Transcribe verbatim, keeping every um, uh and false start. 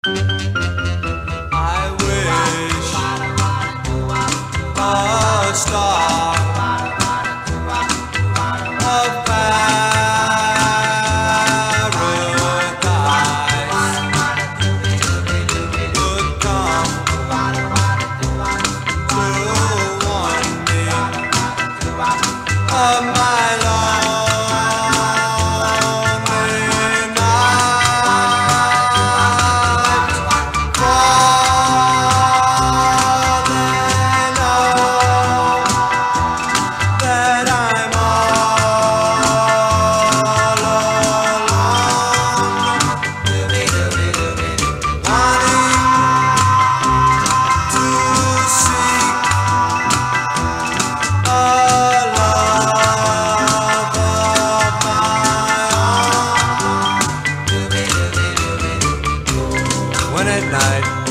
I wish a star of paradise would come to warn me of my lonely night. For they know that I'm all alone, wanting to seek a love of my own. When at night